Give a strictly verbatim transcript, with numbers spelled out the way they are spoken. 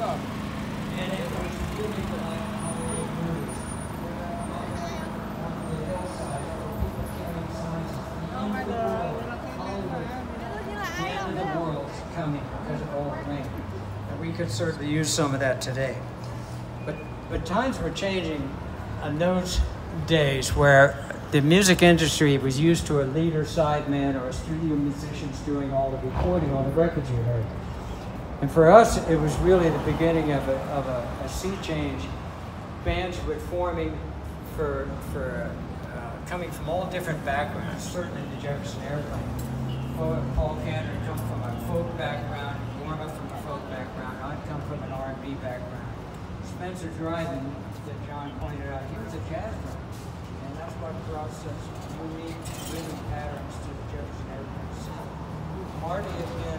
And it was really like how they moved on the hillside where people carrying signs of the end of the world, Hollywood, the end of the world's coming because of all the rain. And we could certainly use some of that today. But, but times were changing on those days where the music industry was used to a leader, sideman, or a studio musicians doing all the recording on the records you heard. And for us, it was really the beginning of a, of a, a sea change. Bands were forming for, for uh, coming from all different backgrounds, certainly the Jefferson Airplane. Paul Cantor come from a folk background, Warma from a folk background, I'd come from an R and B background. Spencer Dryden, that John pointed out, he was a jazz drummer. And that's what brought such unique rhythm patterns to the Jefferson Airplane. Marty had been